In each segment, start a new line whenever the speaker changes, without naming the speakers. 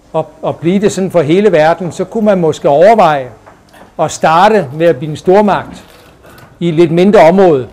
at blive det sådan for hele verden, så kunne man måske overveje at starte med at blive en stormagt i et lidt mindre område.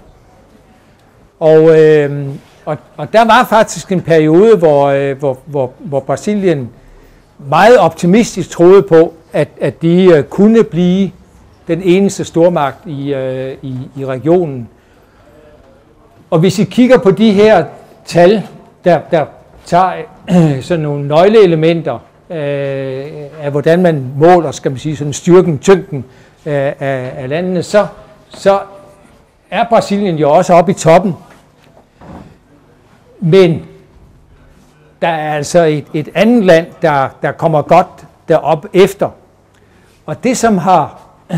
Og der var faktisk en periode, hvor Brasilien meget optimistisk troede på, at de kunne blive den eneste stormagt i regionen. Og hvis I kigger på de her tal, der tager sådan nogle nøgleelementer af hvordan man måler, skal man sige, sådan styrken, tyngden af landene, så er Brasilien jo også oppe i toppen. Men der er altså et andet land, der kommer godt derop efter. Og det, som har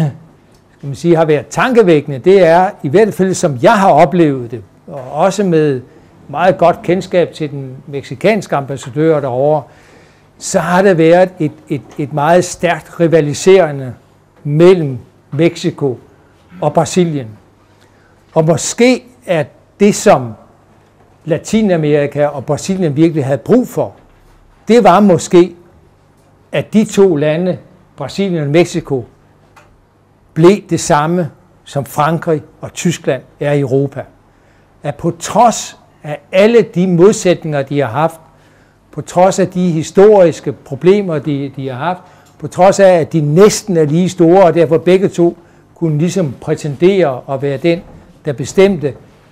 været tankevækkende, det er i hvert fald, som jeg har oplevet det, og også med meget godt kendskab til den mexikanske ambassadør derovre, så har der været et meget stærkt rivaliserende mellem Mexico og Brasilien. Og måske er det, som Latinamerika og Brasilien virkelig havde brug for, det var måske, at de to lande, Brasilien og Mexico, blev det samme, som Frankrig og Tyskland er i Europa. At på trods af alle de modsætninger, de har haft, på trods af de historiske problemer, de har haft, på trods af, at de næsten er lige store, og derfor begge to kunne ligesom prætendere at være den, der bestemte,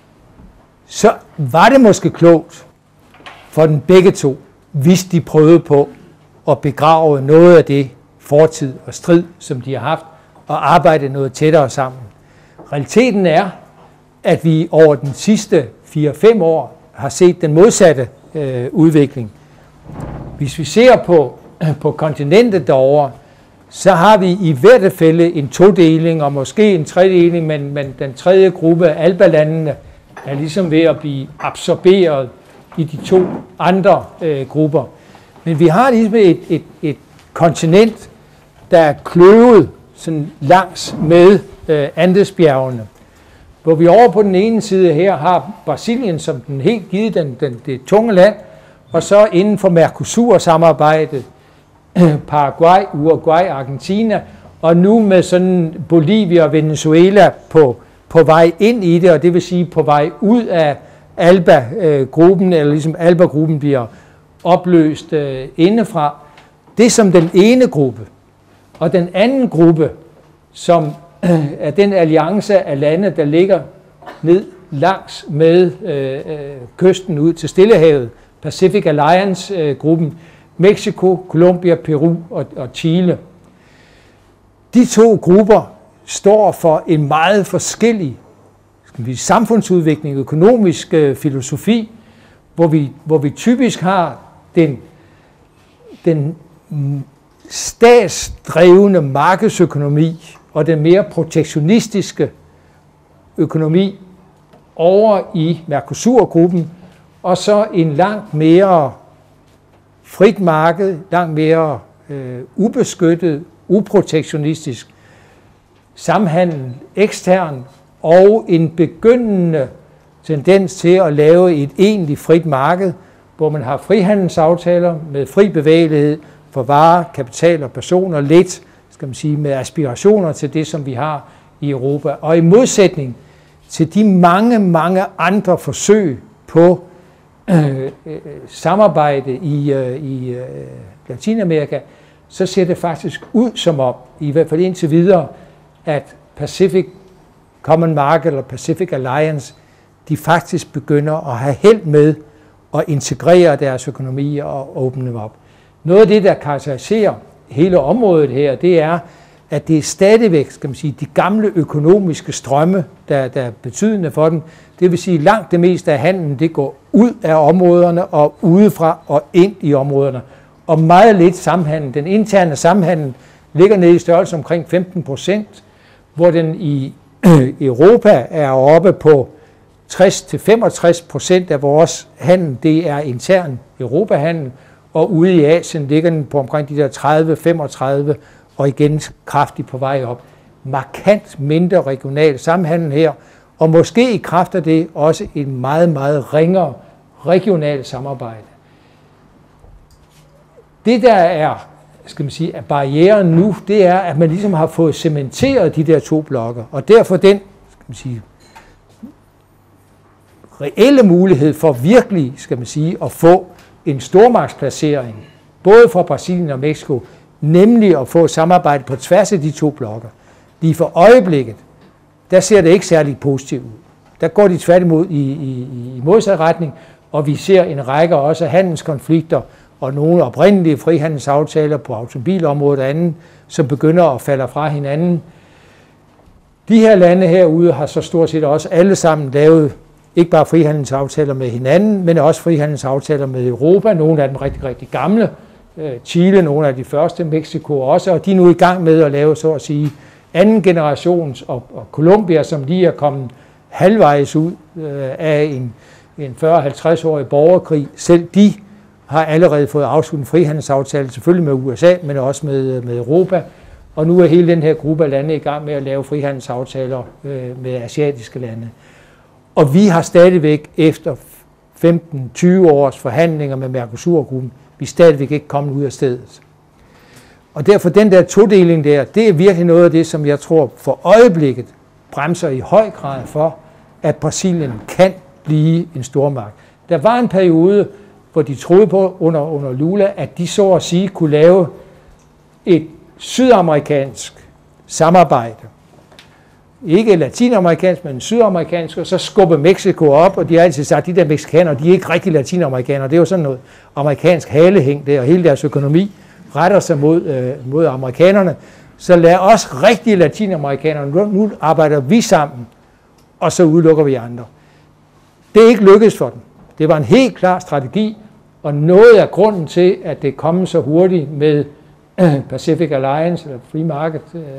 så var det måske klogt for den begge to, hvis de prøvede på at begrave noget af det fortid og strid, som de har haft, og arbejde noget tættere sammen. Realiteten er, at vi over den sidste 4-5 år har set den modsatte udvikling. Hvis vi ser på kontinentet derovre, så har vi i hvert fald en todeling, og måske en tredeling, men den tredje gruppe af Alba-landene er ligesom ved at blive absorberet i de to andre grupper. Men vi har ligesom et kontinent, der er kløvet sådan langs med Andesbjergene. Hvor vi over på den ene side her har Brasilien som den helt givet det tunge land, og så inden for Mercosur-samarbejdet, Paraguay, Uruguay, Argentina, og nu med sådan Bolivia og Venezuela på vej ind i det, og det vil sige på vej ud af Alba-gruppen, eller ligesom Alba-gruppen bliver opløst indefra. Det er som den ene gruppe. Og den anden gruppe, som er den alliance af lande, der ligger ned langs med kysten ud til Stillehavet, Pacific Alliance-gruppen, Mexico, Colombia, Peru og Chile. De to grupper står for en meget forskellig samfundsudvikling, økonomisk filosofi, hvor vi typisk har den statsdrevne markedsøkonomi og den mere protektionistiske økonomi over i Mercosur-gruppen, og så en langt mere frit marked, langt mere ubeskyttet, uprotektionistisk samhandel ekstern, og en begyndende tendens til at lave et egentligt frit marked, hvor man har frihandelsaftaler med fri bevægelighed for varer, kapital og personer, lidt, skal man sige, med aspirationer til det, som vi har i Europa. Og i modsætning til de mange andre forsøg på samarbejde i Latinamerika, så ser det faktisk ud som om, i hvert fald indtil videre, at Pacific Common Market eller Pacific Alliance, de faktisk begynder at have held med at integrere deres økonomi og åbne dem op. Noget af det, der karakteriserer hele området her, det er, at det er stadigvæk, skal man sige, de gamle økonomiske strømme, der er betydende for dem. Det vil sige, langt det meste af handlen, det går ud af områderne og udefra og ind i områderne. Og meget lidt samhandel. Den interne samhandel ligger nede i størrelse omkring 15%, hvor den i Europa er oppe på 60-65% af vores handel, det er intern Europahandel, og ude i Asien ligger den på omkring de der 30-35%, og igen kraftigt på vej op. Markant mindre regional samhandel her, og måske i kraft af det også en meget ringere regional samarbejde. Det der er, skal man sige, at barrieren nu, det er, at man ligesom har fået cementeret de der to blokke, og derfor den, skal man sige, reelle mulighed for virkelig, skal man sige, at få en stormagtsplacering, både for Brasilien og Mexico, nemlig at få samarbejde på tværs af de to blokke. Lige for øjeblikket, der ser det ikke særlig positivt ud. Der går de tværtimod i modsat retning, og vi ser en række også handelskonflikter og nogle oprindelige frihandelsaftaler på automobilområdet og andet, som begynder at falde fra hinanden. De her lande herude har så stort set også alle sammen lavet ikke bare frihandelsaftaler med hinanden, men også frihandelsaftaler med Europa. Nogle af dem rigtig, rigtig gamle. Chile, nogle af de første, Mexico også, og de er nu i gang med at lave, så at sige, anden generations, og Colombia, som lige er kommet halvvejs ud af en 40-50-årig borgerkrig. Selv de har allerede fået afsluttet en frihandelsaftale, selvfølgelig med USA, men også med Europa. Og nu er hele den her gruppe af lande i gang med at lave frihandelsaftaler med asiatiske lande. Og vi har stadigvæk efter 15-20 års forhandlinger med Mercosur-gruppen, vi er stadigvæk ikke kommet ud af stedet. Og derfor den der todeling der, det er virkelig noget af det, som jeg tror for øjeblikket bremser i høj grad for, at Brasilien kan blive en stormagt. Der var en periode, hvor de troede på under Lula, at de så at sige kunne lave et sydamerikansk samarbejde. Ikke latinamerikansk, men sydamerikansk, og så skubbe Mexico op, og de har altid sagt, at de der mexikanere, de er ikke rigtig latinamerikanere. Det er jo sådan noget amerikansk halehæng der, og hele deres økonomi retter sig mod amerikanerne. Så lad os rigtige latinamerikanere, nu arbejder vi sammen, og så udelukker vi andre. Det er ikke lykkedes for dem. Det var en helt klar strategi, og noget af grunden til, at det kom så hurtigt med Pacific Alliance, eller Free Market,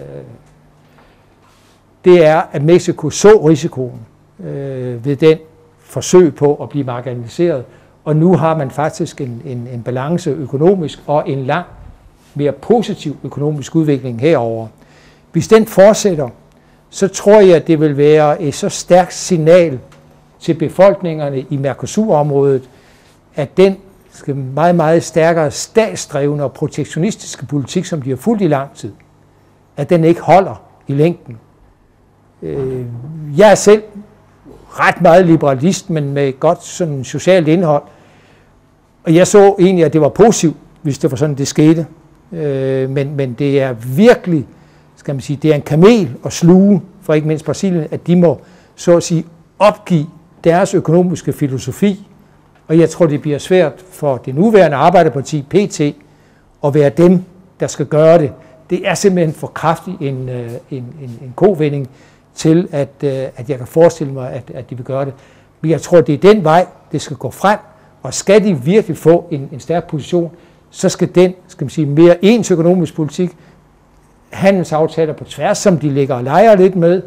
det er, at Mexico så risikoen ved den forsøg på at blive marginaliseret, og nu har man faktisk en balance økonomisk og en lang mere positiv økonomisk udvikling herover. Hvis den fortsætter, så tror jeg, at det vil være et så stærkt signal til befolkningerne i Mercosur-området, at den meget, meget stærkere statsdrevne og protektionistiske politik, som de har fulgt i lang tid, at den ikke holder i længden. Jeg er selv ret meget liberalist, men med godt sådan socialt indhold, og jeg så egentlig, at det var positivt, hvis det var sådan, det skete. Men det er virkelig, skal man sige, det er en kamel at sluge, for ikke mindst Brasilien, at de må, så at sige, opgive deres økonomiske filosofi, og jeg tror, det bliver svært for det nuværende Arbejderparti, PT, at være dem, der skal gøre det. Det er simpelthen for kraftig en kovending til, at jeg kan forestille mig, at de vil gøre det. Men jeg tror, det er den vej, det skal gå frem, og skal de virkelig få en stærk position, så skal den, skal man sige, mere ens økonomisk politik, handelsaftaler på tværs, som de ligger og leger lidt med,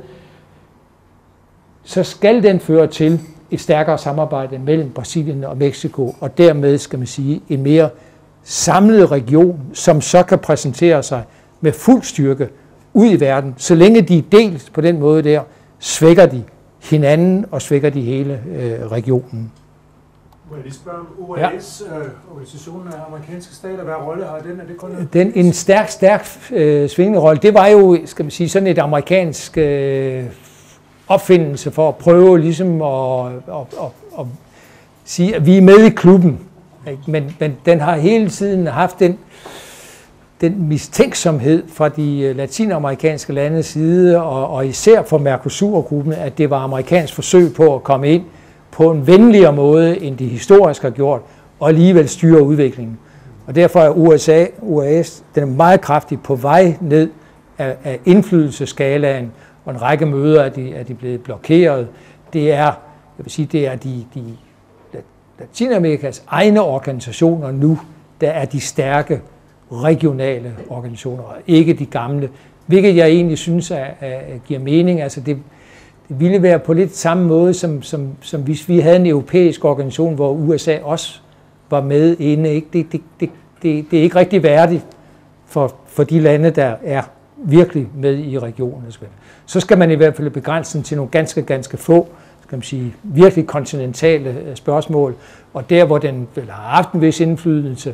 så skal den føre til et stærkere samarbejde mellem Brasilien og Mexico, og dermed, skal man sige, en mere samlet region, som så kan præsentere sig med fuld styrke ud i verden. Så længe de er delt på den måde der, svækker de hinanden og svækker de hele regionen.
Må jeg lige spørge om OAS, organisationen af amerikanske stater, hvad rolle har den? Er det kun
en stærk svingende rolle. Det var jo, skal man sige, sådan et amerikansk opfindelse for at prøve ligesom at sige, at vi er med i klubben. Men den har hele tiden haft den mistænksomhed fra de latinamerikanske landes side, og især fra Mercosur-gruppen, at det var amerikansk forsøg på at komme ind på en venligere måde, end de historisk har gjort, og alligevel styre udviklingen. Og derfor er OAS, den er meget kraftigt på vej ned af indflydelsesskalaen, og en række møder er de blevet blokeret. Det er, jeg vil sige, det er de Latinamerikas egne organisationer nu, der er de stærke regionale organisationer, og ikke de gamle, hvilket jeg egentlig synes giver mening. Altså det ville være på lidt samme måde, som hvis vi havde en europæisk organisation, hvor USA også var med inde. Ikke? Det er ikke rigtig værdigt for de lande, der er virkelig med i regionen. Så skal man i hvert fald begrænse den til nogle ganske få, skal man sige, virkelig kontinentale spørgsmål, og der, hvor den har haft en vis indflydelse,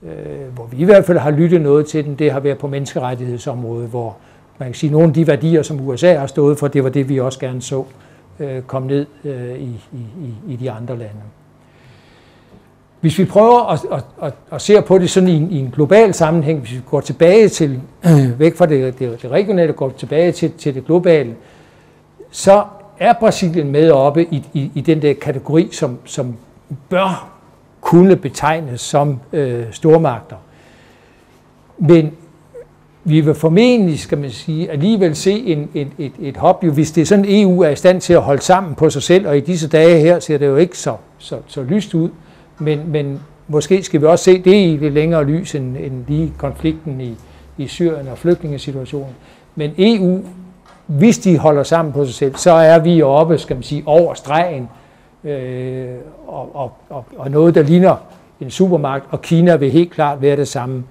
hvor vi i hvert fald har lyttet noget til den, det har været på menneskerettighedsområdet, hvor man kan sige, at nogle af de værdier, som USA har stået for, det var det, vi også gerne så komme ned i de andre lande. Hvis vi prøver at se på det sådan i en global sammenhæng, hvis vi går tilbage til, væk fra det regionale, går tilbage til det globale, så er Brasilien med oppe i den der kategori, som bør kunne betegnes som stormagter. Men vi vil formentlig, skal man sige, alligevel se et hop, jo, hvis det er sådan, EU er i stand til at holde sammen på sig selv, og i disse dage her ser det jo ikke så lyst ud, men måske skal vi også se det i det længere lys end lige konflikten i Syrien og flygtningesituationen. Men EU, hvis de holder sammen på sig selv, så er vi oppe, skal man sige, over stregen, og noget, der ligner en supermagt, og Kina vil helt klart være det samme.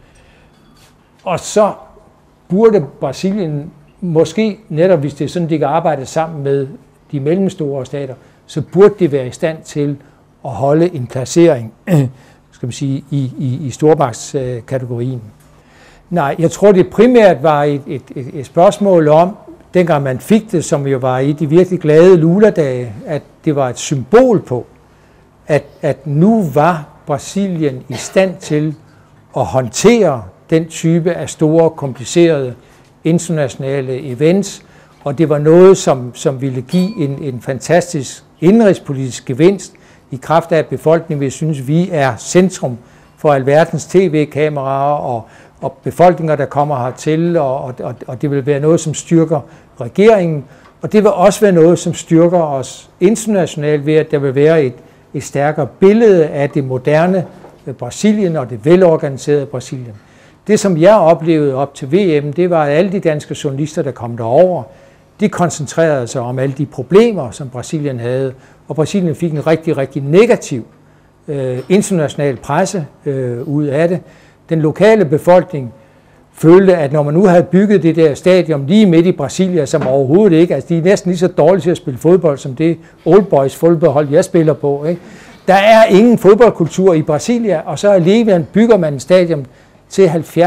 Og så burde Brasilien, måske netop hvis det er sådan, de kan arbejde sammen med de mellemstore stater, så burde de være i stand til at holde en placering, skal man sige, i stormagtskategorien. Nej, jeg tror, det primært var et spørgsmål om, dengang man fik det, som jo var i de virkelig glade Lula-dage, at det var et symbol på, at nu var Brasilien i stand til at håndtere den type af store, komplicerede internationale events, og det var noget, som ville give en fantastisk indrigspolitisk gevinst i kraft af, at befolkningen vil synes, vi er centrum for alverdens tv-kameraer og befolkninger, der kommer hertil, og det vil være noget, som styrker regeringen, og det vil også være noget, som styrker os internationalt ved, at der vil være et stærkere billede af det moderne Brasilien og det velorganiserede Brasilien. Det, som jeg oplevede op til VM, det var, at alle de danske journalister, der kom derover, de koncentrerede sig om alle de problemer, som Brasilien havde, og Brasilien fik en rigtig, rigtig negativ international presse ud af det. Den lokale befolkning følte, at når man nu havde bygget det der stadion lige midt i Brasilia, som overhovedet ikke, altså de er næsten lige så dårlige til at spille fodbold, som det Old Boys fodboldhold, jeg spiller på, ikke? Der er ingen fodboldkultur i Brasilia, og så alligevel bygger man en stadion til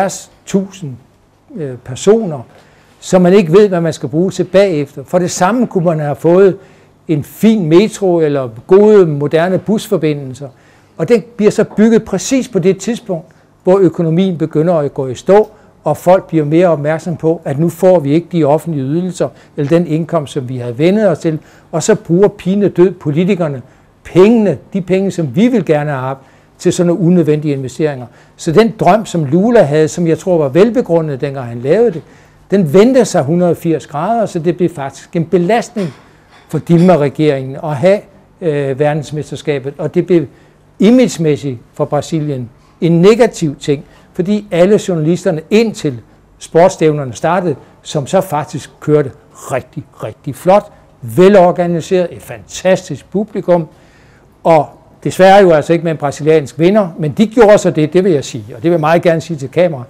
70.000 personer, som man ikke ved, hvad man skal bruge til bagefter. For det samme kunne man have fået en fin metro eller gode, moderne busforbindelser. Og den bliver så bygget præcis på det tidspunkt, hvor økonomien begynder at gå i stå, og folk bliver mere opmærksom på, at nu får vi ikke de offentlige ydelser, eller den indkomst, som vi havde vendet os til, og så bruger pinedød politikerne pengene, de penge, som vi vil gerne have haft, til sådan nogle unødvendige investeringer. Så den drøm, som Lula havde, som jeg tror var velbegrundet, dengang han lavede det, den vendte sig 180 grader, så det blev faktisk en belastning for Dilma-regeringen at have verdensmesterskabet, og det blev imagemæssigt for Brasilien en negativ ting, fordi alle journalisterne indtil sportsstævnerne startede, som så faktisk kørte rigtig, rigtig flot, velorganiseret, et fantastisk publikum, og desværre jo altså ikke med en brasiliansk vinder, men de gjorde så det vil jeg sige, og det vil jeg meget gerne sige til kamera.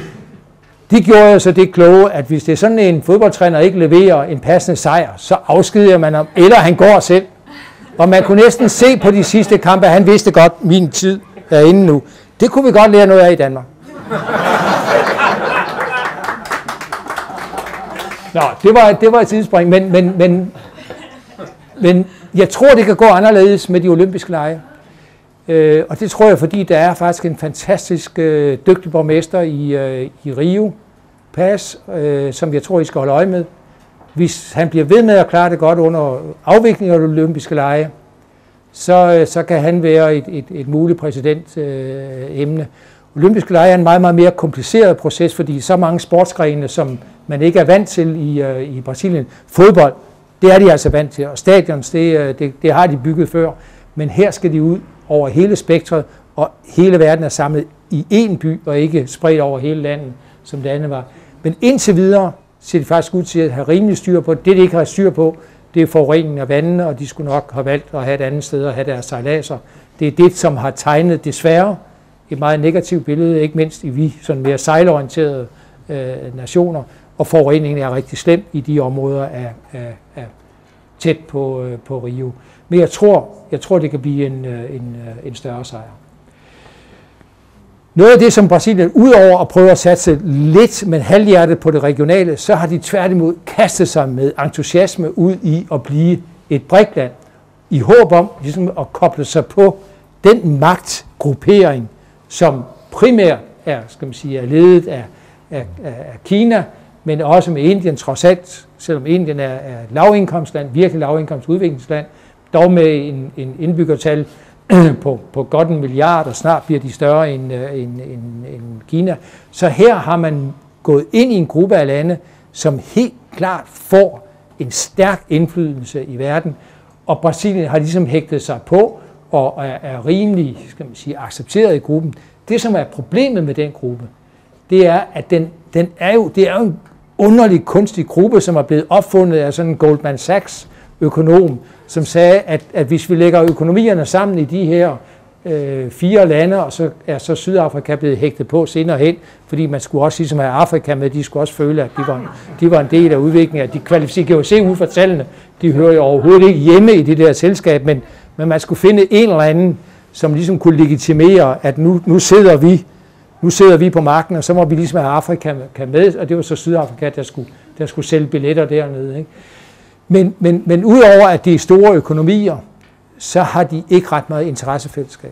De gjorde så det kloge, at hvis det er sådan en fodboldtræner ikke leverer en passende sejr, så afskediger man ham, eller han går selv. Og man kunne næsten se på de sidste kampe, han vidste godt, min tid er inde nu. Det kunne vi godt lære noget af i Danmark. Nå, det var et tidsspring, men jeg tror, det kan gå anderledes med de olympiske lege. Og det tror jeg, fordi der er faktisk en fantastisk dygtig borgmester i Rio, Paz, som jeg tror, I skal holde øje med. Hvis han bliver ved med at klare det godt under afviklingen af de olympiske lege, så kan han være et muligt præsidentemne. Olympiske lege er en meget, meget mere kompliceret proces, fordi så mange sportsgrene, som man ikke er vant til i Brasilien. Fodbold, det er de altså vant til, og stadions, det har de bygget før. Men her skal de ud over hele spektret, og hele verden er samlet i én by, og ikke spredt over hele landet, som det andet var. Men indtil videre ser de faktisk ud til at have rimelig styr på det. Det, de ikke har styr på, det er forureningen af vandene, og de skulle nok have valgt at have et andet sted at have deres sejladser. Det er det, som har tegnet desværre et meget negativt billede, ikke mindst i vi sådan mere sejlorienterede nationer, og forureningen er rigtig slem i de områder af tæt på Rio. Men jeg tror, det kan blive en større sejr. Noget af det, som Brasilien, udover at prøve at satse lidt, men halvhjertet på det regionale, så har de tværtimod kastet sig med entusiasme ud i at blive et BRIC-land, i håb om ligesom at koble sig på den magtgruppering, som primært er, skal man sige, er ledet af Kina, men også med Indien trods alt, selvom Indien er et lavindkomstland, virkelig lavindkomstudviklingsland, dog med en indbyggertal på godt 1 milliard, og snart bliver de større end Kina. Så her har man gået ind i en gruppe af lande, som helt klart får en stærk indflydelse i verden, og Brasilien har ligesom hægtet sig på og er rimelig, skal man sige, accepteret i gruppen. Det, som er problemet med den gruppe, det er, at det er jo en underlig, kunstig gruppe, som er blevet opfundet af sådan en Goldman Sachs økonom, som sagde, at hvis vi lægger økonomierne sammen i de her 4 lande, og så er så Sydafrika blevet hægtet på senere hen, fordi man skulle også ligesom have Afrika med, de skulle også føle, at de var en del af udviklingen, at de kvalificerer sig ud fra tallene, de hører jo overhovedet ikke hjemme i det der selskab, men man skulle finde en eller anden, som ligesom kunne legitimere, at nu sidder vi på magten, og så må vi ligesom have Afrika med, og det var så Sydafrika, der skulle sælge billetter dernede, ikke? Men udover at det er store økonomier, så har de ikke ret meget interessefællesskab.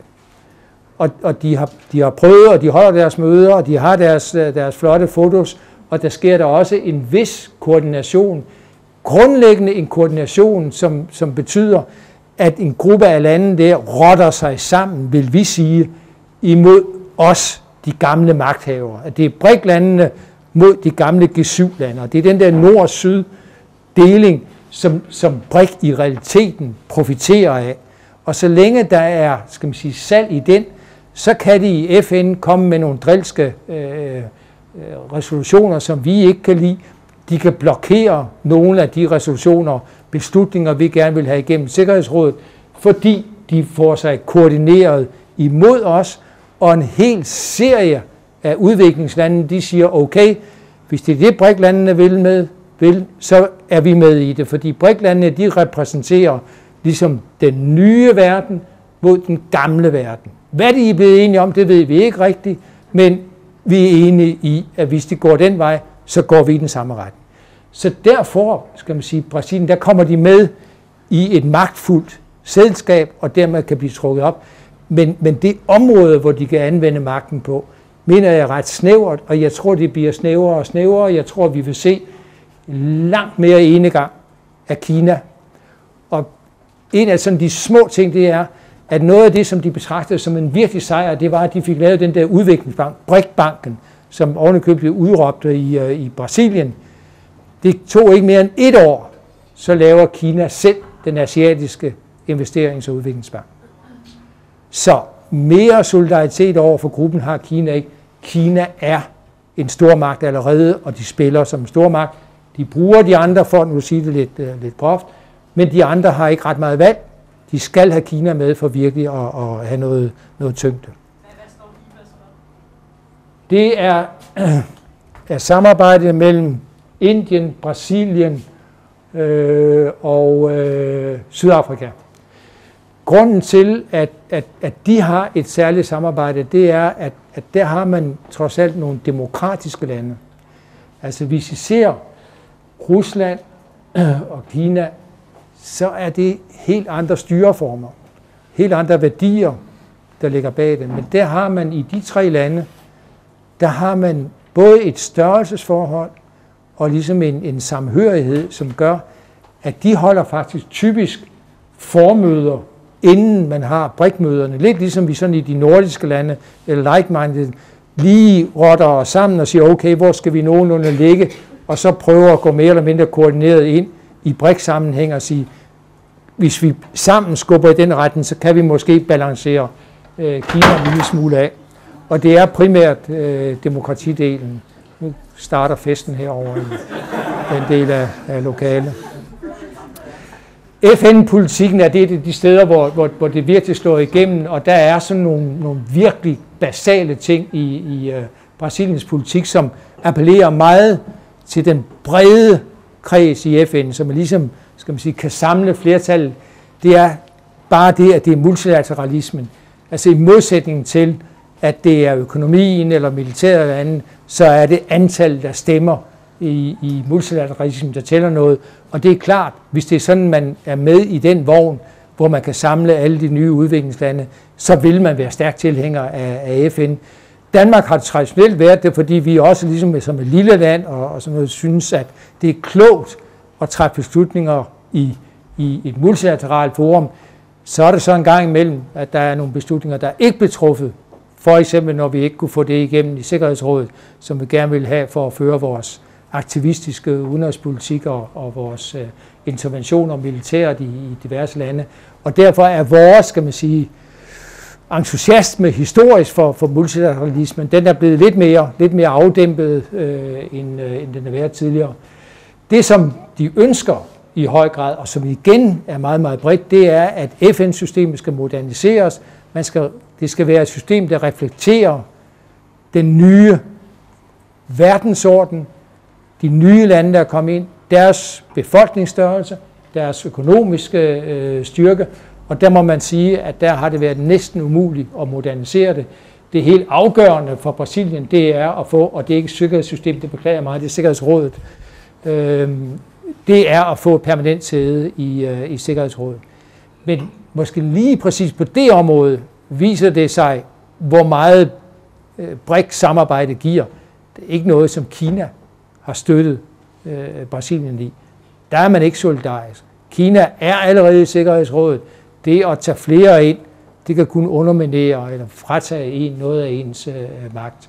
Og de har prøvet, og de holder deres møder, og de har deres flotte fotos, og der sker der også en vis koordination. Grundlæggende en koordination, som betyder, at en gruppe af lande der rotter sig sammen, vil vi sige, imod os, de gamle magthavere. At det er BRIC-landene mod de gamle G7-lande, og det er den der nord-syd-deling, som BRIC i realiteten profiterer af. Og så længe der er, skal man sige, salg i den, så kan de i FN komme med nogle drilske resolutioner, som vi ikke kan lide. De kan blokere nogle af de resolutioner, beslutninger, vi gerne vil have igennem Sikkerhedsrådet, fordi de får sig koordineret imod os, og en hel serie af udviklingslande, de siger, okay, hvis det er det, BRIC-landene vil, så er vi med i det, fordi BRIC-landene, de repræsenterer ligesom den nye verden mod den gamle verden. Hvad de er blevet enige om, det ved vi ikke rigtigt, men vi er enige i, at hvis de går den vej, så går vi i den samme retning. Så derfor, skal man sige, Brasilien, der kommer de med i et magtfuldt selskab, og dermed kan blive trukket op. Men det område, hvor de kan anvende magten på, mener jeg er ret snævert, og jeg tror, det bliver snævrere og snævrere. Jeg tror, vi vil se langt mere enegang af Kina. Og en af sådan de små ting, det er, at noget af det, som de betragtede som en virkelig sejr, det var, at de fik lavet den der udviklingsbank, BRIC-banken, som ovenikøbet blev udråbt i Brasilien. Det tog ikke mere end 1 år, så laver Kina selv den asiatiske investerings- og udviklingsbank. Så mere solidaritet over for gruppen har Kina ikke. Kina er en stormagt allerede, og de spiller som en stormagt. De bruger de andre, for at nu sige det lidt groft, men de andre har ikke ret meget valg. De skal have Kina med for virkelig at have noget tyngde.
Hvad står IPA så?
Det er samarbejdet mellem Indien, Brasilien og Sydafrika. Grunden til, at de har et særligt samarbejde, det er, at der har man trods alt nogle demokratiske lande. Altså hvis I ser Rusland og Kina, så er det helt andre styreformer, helt andre værdier, der ligger bag det. Men der har man i de 3 lande, der har man både et størrelsesforhold og ligesom en samhørighed, som gør, at de holder faktisk typisk formøder, inden man har BRIC-møderne. Lidt ligesom vi sådan i de nordiske lande, eller like-minded, lige rotter os sammen og siger, okay, hvor skal vi nogenlunde ligge, og så prøver at gå mere eller mindre koordineret ind i BRIC-sammenhæng og sige, hvis vi sammen skubber i den retning, så kan vi måske balancere Kina en lille smule af. Og det er primært demokratidelen. Nu starter festen herovre i den del af lokalet. FN-politikken er det de steder, hvor det virkelig slår igennem, og der er sådan nogle virkelig basale ting i Brasiliens politik, som appellerer meget til den brede kreds i FN, som ligesom, skal man sige, kan samle flertallet. Det er bare det, at det er multilateralismen. Altså i modsætning til, at det er økonomien eller militæret eller andet, så er det antallet af stemmer i multilateralismen, der tæller noget. Og det er klart, hvis det er sådan, man er med i den vogn, hvor man kan samle alle de nye udviklingslande, så vil man være stærk tilhænger af FN. Danmark har traditionelt været det, fordi vi også ligesom som et lille land og sådan noget, synes, at det er klogt at træffe beslutninger i et multilateralt forum. Så er det så en gang imellem, at der er nogle beslutninger, der ikke blev truffet. For eksempel, når vi ikke kunne få det igennem i Sikkerhedsrådet, som vi gerne vil have for at føre vores aktivistiske udenrigspolitik og vores interventioner militært i diverse lande. Og derfor er vores, skal man sige, entusiasme historisk for multilateralismen, den er blevet lidt mere afdæmpet, end den har været tidligere. Det, som de ønsker i høj grad, og som igen er meget, meget bredt, det er, at FN-systemet skal moderniseres. Det skal være et system, der reflekterer den nye verdensorden, de nye lande, der er kommet ind, deres befolkningsstørrelse, deres økonomiske styrke, og der må man sige, at der har det været næsten umuligt at modernisere det. Det helt afgørende for Brasilien, det er at få, og det er ikke et sikkerhedssystem, det beklager mig, det er Sikkerhedsrådet, det er at få et permanent sæde i Sikkerhedsrådet. Men måske lige præcis på det område viser det sig, hvor meget BRICS-samarbejde giver. Det er ikke noget, som Kina har støttet Brasilien i. Der er man ikke solidarisk. Kina er allerede i Sikkerhedsrådet. Det at tage flere ind, det kan kun underminere eller fratage noget af ens magt.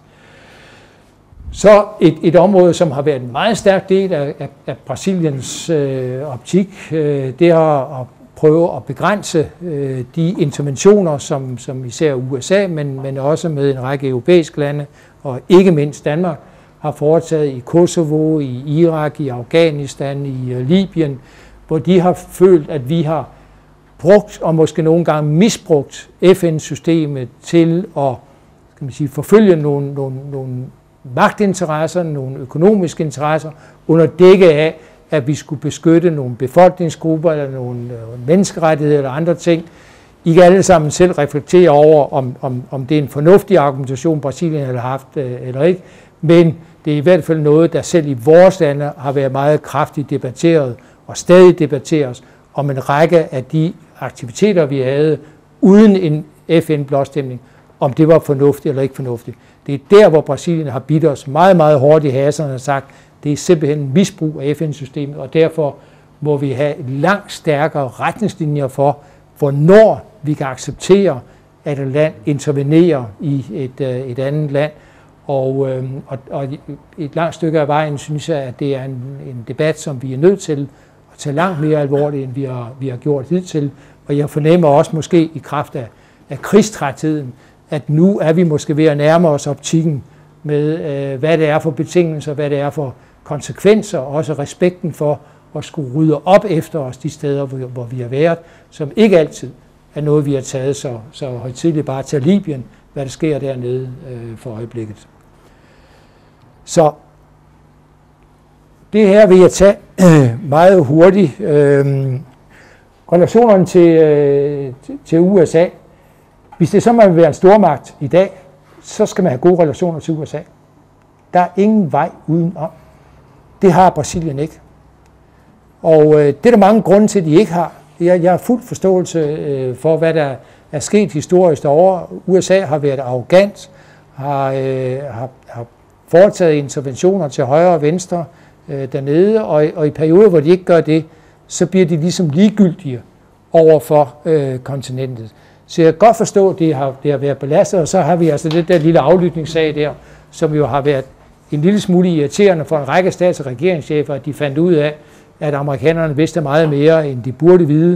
Så et område, som har været en meget stærk del af Brasiliens optik, det er at prøve at begrænse de interventioner, som især USA, men også med en række europæiske lande, og ikke mindst Danmark, har foretaget i Kosovo, i Irak, i Afghanistan, i Libyen, hvor de har følt, at vi har brugt og måske nogle gange misbrugt FN-systemet til at forfølge nogle magtinteresser, nogle økonomiske interesser, under dække af, at vi skulle beskytte nogle befolkningsgrupper eller nogle menneskerettigheder eller andre ting. I kan alle sammen selv reflektere over, om det er en fornuftig argumentation, Brasilien har haft eller ikke, men det er i hvert fald noget, der selv i vores lande har været meget kraftigt debatteret og stadig debatteres om en række af de aktiviteter, vi havde uden en FN-blåstemning, om det var fornuftigt eller ikke fornuftigt. Det er der, hvor Brasilien har bidt os meget, meget hårdt i haserne og sagt, det er simpelthen en misbrug af FN-systemet, og derfor må vi have langt stærkere retningslinjer for, hvornår vi kan acceptere, at et land intervenerer i et andet land. Og et langt stykke af vejen synes jeg, at det er en debat, som vi er nødt til at tage langt mere alvorligt, end vi har gjort hidtil. Og jeg fornemmer også måske i kraft af krigstrætheden, at nu er vi måske ved at nærme os optikken med, hvad det er for betingelser, hvad det er for konsekvenser, og også respekten for at skulle rydde op efter os de steder, hvor vi har været, som ikke altid er noget, vi har taget så højtideligt. Bare til Libyen, hvad der sker dernede for øjeblikket. Så det her vil jeg tage meget hurtigt. Relationerne til USA. Hvis det så man vil være en stormagt i dag, så skal man have gode relationer til USA. Der er ingen vej udenom. Det har Brasilien ikke. Og det er der mange grunde til, at de ikke har. Jeg har fuld forståelse for, hvad der er sket historisk derovre. USA har været arrogant, har foretaget interventioner til højre og venstre dernede, og i perioder, hvor de ikke gør det, så bliver de ligesom ligegyldige over for kontinentet. Så jeg kan godt forstå, at det har været belastet, og så har vi altså det der lille aflytningssag der, som jo har været en lille smule irriterende for en række stats- og regeringschefer, at de fandt ud af, at amerikanerne vidste meget mere, end de burde vide,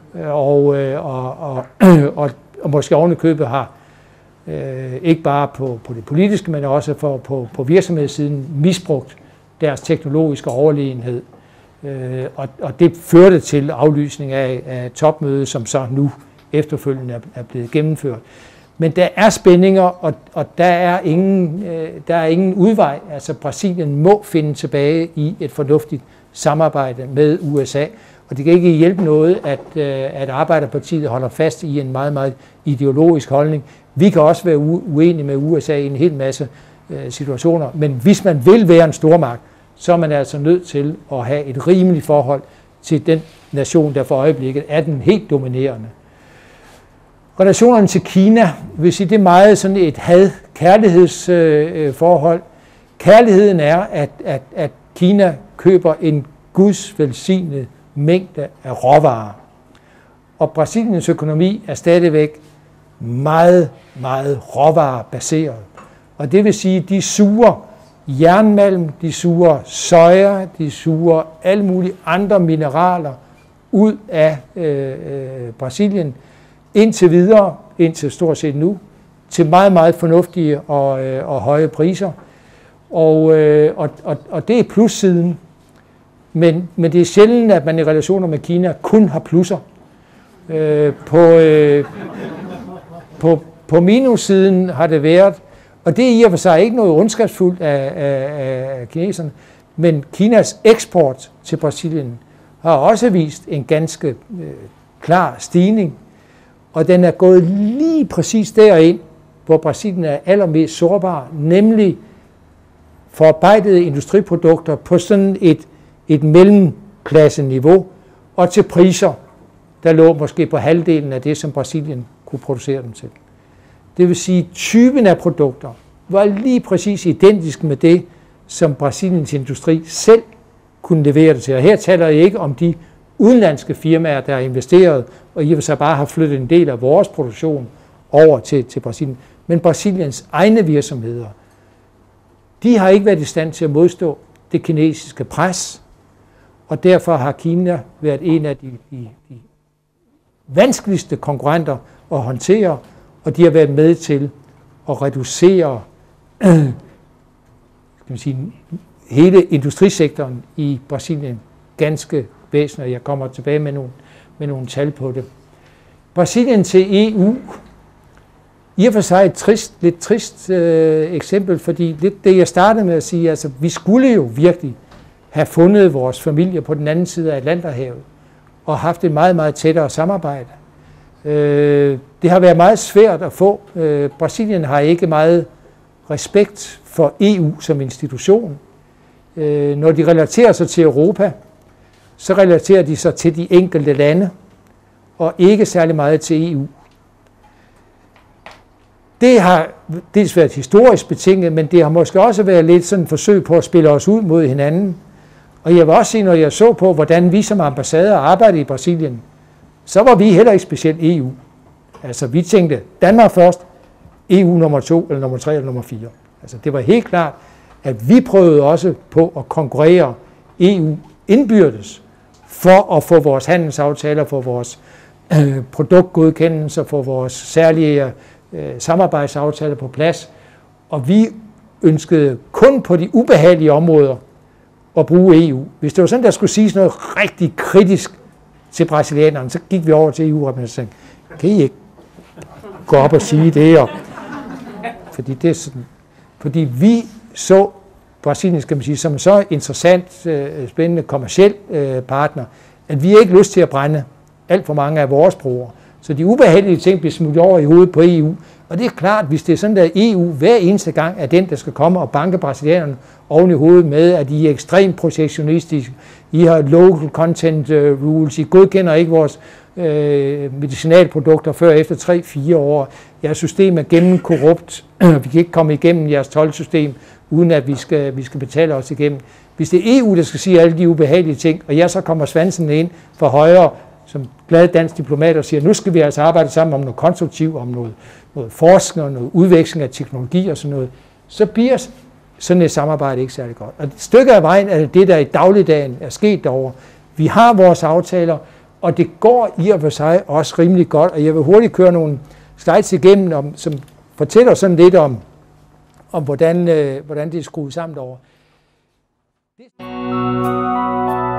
og måske ovenikøbet har ikke bare på det politiske, men også på virksomhedssiden misbrugt deres teknologiske overlegenhed. Og det førte til aflysning af topmødet, som så nu efterfølgende er blevet gennemført. Men der er spændinger, og der er ingen udvej. Altså Brasilien må finde tilbage i et fornuftigt samarbejde med USA. Og det kan ikke hjælpe noget, at Arbejderpartiet holder fast i en meget, meget ideologisk holdning. Vi kan også være uenige med USA i en hel masse situationer, men hvis man vil være en stormagt, så er man altså nødt til at have et rimeligt forhold til den nation, der for øjeblikket er den helt dominerende. Relationerne til Kina, vil sige, det er meget sådan et had-kærlighedsforhold. Kærligheden er, at Kina køber en Guds velsignet mængde af råvarer. Og Brasiliens økonomi er stadigvæk meget, meget råvarebaseret. Og det vil sige, at de suger jernmalm, de suger soja, de suger alle mulige andre mineraler ud af Brasilien, indtil stort set nu, til meget, meget fornuftige og høje priser. Og det er plussiden. Men det er sjældent, at man i relationer med Kina kun har plusser. På minussiden har det været, og det er i og for sig ikke noget ondskabsfuldt af kineserne, men Kinas eksport til Brasilien har også vist en ganske klar stigning, og den er gået lige præcis derind, hvor Brasilien er allermest sårbar, nemlig forarbejdede industriprodukter på sådan et mellemklasseniveau, og til priser, der lå måske på halvdelen af det, som Brasilien kunne producere dem til. Det vil sige, at typen af produkter var lige præcis identisk med det, som Brasiliens industri selv kunne levere det til. Og her taler jeg ikke om de udenlandske firmaer, der har investeret, og i og for sig bare har flyttet en del af vores produktion over til Brasilien. Men Brasiliens egne virksomheder, de har ikke været i stand til at modstå det kinesiske pres, og derfor har Kina været en af de vanskeligste konkurrenter at håndtere, og de har været med til at reducere hele industrisektoren i Brasilien ganske væsentligt. Jeg kommer tilbage med nogle tal på det. Brasilien til EU, i og for sig et lidt trist eksempel, fordi det jeg startede med at sige, altså vi skulle jo virkelig have fundet vores familie på den anden side af Atlanterhavet og haft et meget, meget tættere samarbejde. Det har været meget svært at få. Brasilien har ikke meget respekt for EU som institution. Når de relaterer sig til Europa, så relaterer de sig til de enkelte lande, og ikke særlig meget til EU. Det har dels været historisk betinget, men det har måske også været lidt sådan et forsøg på at spille os ud mod hinanden. Og jeg vil også sige, når jeg så på, hvordan vi som ambassader arbejdede i Brasilien, så var vi heller ikke specielt EU. Altså vi tænkte Danmark først, EU nummer 2, eller nummer 3, eller nummer 4. Altså det var helt klart, at vi prøvede også på at konkurrere EU indbyrdes, for at få vores handelsaftaler, for vores produktgodkendelser, for vores særlige samarbejdsaftaler på plads. Og vi ønskede kun på de ubehagelige områder at bruge EU. Hvis det var sådan, der skulle siges noget rigtig kritisk til brasilianerne, så gik vi over til EU-repræsentanten. Kan I ikke gå op og sige det? Og fordi det er sådan, fordi vi så Brasilien, skal man sige, som en så interessant, spændende kommerciel partner, at vi ikke lyst til at brænde alt for mange af vores brugere. Så de ubehagelige ting bliver smuttet over i hovedet på EU. Og det er klart, hvis det er sådan, at EU hver eneste gang er den, der skal komme og banke brasilianerne oven i hovedet med, at I er ekstremt protektionistiske, I har local content rules, I godkender ikke vores medicinalprodukter før efter 3-4 år. Jeres system er gennemkorrupt. Vi kan ikke komme igennem jeres toldsystem, uden at vi skal betale os igennem. Hvis det er EU, der skal sige alle de ubehagelige ting, og jeg så kommer svansen ind fra højre, som glade dansk diplomat og siger, nu skal vi altså arbejde sammen om noget konstruktivt, om noget forskning og noget udveksling af teknologi og sådan noget, så bliver sådan et samarbejde ikke særlig godt. Og et stykke af vejen er det, der i dagligdagen er sket derovre. Vi har vores aftaler, og det går i og for sig også rimelig godt, og jeg vil hurtigt køre nogle slides igennem, som fortæller sådan lidt om hvordan det er skruet sammen derovre.